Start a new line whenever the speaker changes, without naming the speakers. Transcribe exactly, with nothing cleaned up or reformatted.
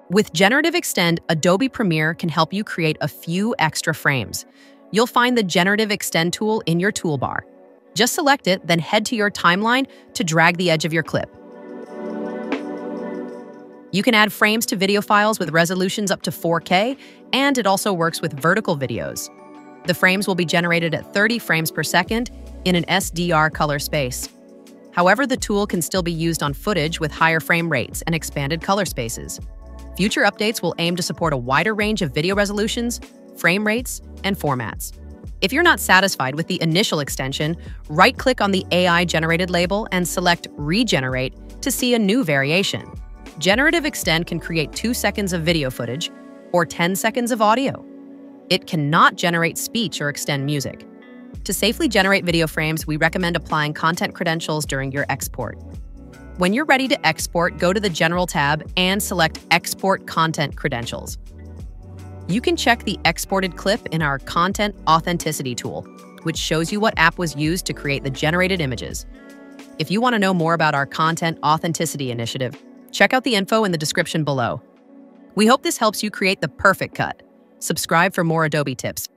With Generative Extend, Adobe Premiere can help you create a few extra frames. You'll find the Generative Extend tool in your toolbar. Just select it, then head to your timeline to drag the edge of your clip. You can add frames to video files with resolutions up to four K, and it also works with vertical videos. The frames will be generated at thirty frames per second in an S D R color space. However, the tool can still be used on footage with higher frame rates and expanded color spaces. Future updates will aim to support a wider range of video resolutions, frame rates, and formats. If you're not satisfied with the initial extension, right-click on the A I-generated label and select Regenerate to see a new variation. Generative Extend can create two seconds of video footage or ten seconds of audio. It cannot generate speech or extend music. To safely generate video frames, we recommend applying content credentials during your export. When you're ready to export, go to the General tab and select Export Content Credentials. You can check the exported clip in our Content Authenticity tool, which shows you what app was used to create the generated images. If you want to know more about our Content Authenticity initiative, check out the info in the description below. We hope this helps you create the perfect cut. Subscribe for more Adobe tips.